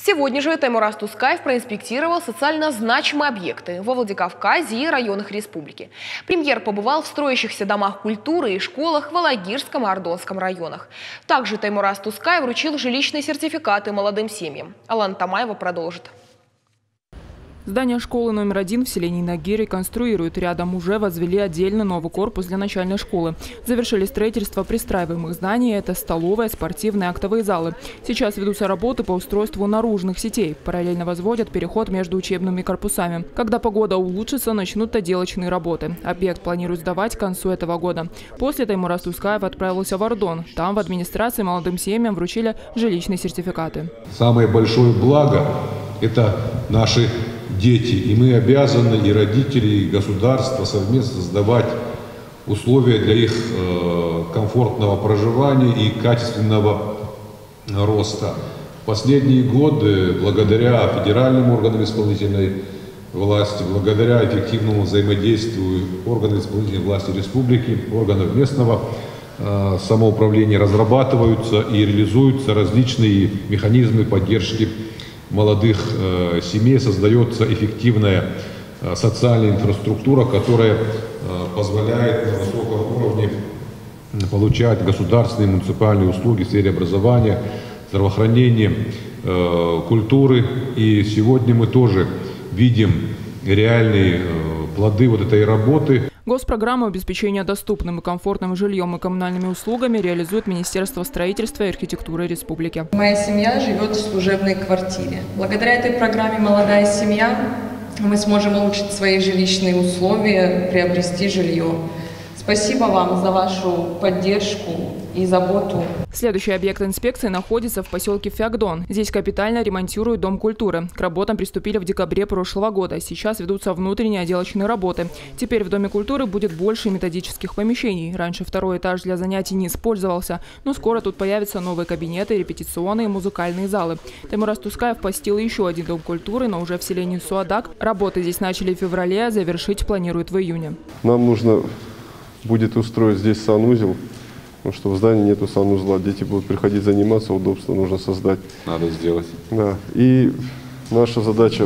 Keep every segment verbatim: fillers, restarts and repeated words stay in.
Сегодня же Таймураз Тускаев проинспектировал социально значимые объекты во Владикавказе и районах республики. Премьер побывал в строящихся домах культуры и школах в Алагирском и Ордонском районах. Также Таймураз Тускаев вручил жилищные сертификаты молодым семьям. Алана Тамаева продолжит. Здание школы номер один в селении Нагир реконструируют. Рядом уже возвели отдельно новый корпус для начальной школы. Завершили строительство пристраиваемых зданий. Это столовая, спортивные, актовые залы. Сейчас ведутся работы по устройству наружных сетей. Параллельно возводят переход между учебными корпусами. Когда погода улучшится, начнут отделочные работы. Объект планируют сдавать к концу этого года. После Таймураз Тускаев отправился в Ордон. Там в администрации молодым семьям вручили жилищные сертификаты. Самое большое благо – это наши дети. И мы обязаны, и родители, и государство совместно создавать условия для их комфортного проживания и качественного роста. В последние годы, благодаря федеральным органам исполнительной власти, благодаря эффективному взаимодействию органов исполнительной власти республики, органов местного самоуправления, разрабатываются и реализуются различные механизмы поддержки молодых э, семей, создается эффективная э, социальная инфраструктура, которая э, позволяет на высоком уровне получать государственные и муниципальные услуги в сфере образования, здравоохранения, э, культуры. И сегодня мы тоже видим реальные э, плоды вот этой работы. Госпрограмму обеспечения доступным и комфортным жильем и коммунальными услугами реализует Министерство строительства и архитектуры республики. Моя семья живет в служебной квартире. Благодаря этой программе «Молодая семья» мы сможем улучшить свои жилищные условия, приобрести жилье. Спасибо вам за вашу поддержку и заботу. Следующий объект инспекции находится в поселке Феогдон. Здесь капитально ремонтируют дом культуры. К работам приступили в декабре прошлого года. Сейчас ведутся внутренние отделочные работы. Теперь в Доме культуры будет больше методических помещений. Раньше второй этаж для занятий не использовался, но скоро тут появятся новые кабинеты, репетиционные и музыкальные залы. Таймураз Тускаев посетил еще один дом культуры, но уже в селении Суадак. Работы здесь начали в феврале, а завершить планируют в июне. Нам нужно будет устроить здесь санузел, потому что в здании нету санузла. Дети будут приходить заниматься, удобство нужно создать. Надо сделать. Да. И наша задача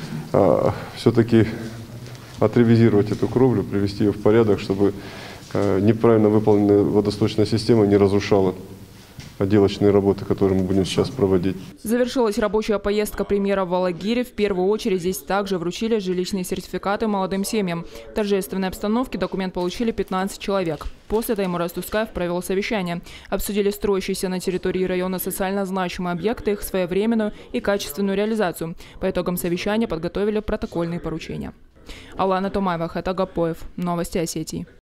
а, все-таки отревизировать эту кровлю, привести ее в порядок, чтобы а, неправильно выполненная водосточная система не разрушала отделочные работы, которые мы будем сейчас проводить. Завершилась рабочая поездка премьера в Алагире. В первую очередь здесь также вручили жилищные сертификаты молодым семьям. В торжественной обстановке документ получили пятнадцать человек. После Таймураз Тускаев провел совещание. Обсудили строящиеся на территории района социально значимые объекты, их своевременную и качественную реализацию. По итогам совещания подготовили протокольные поручения. Алана Тамаева, Хата Гапоев. Новости Осетии.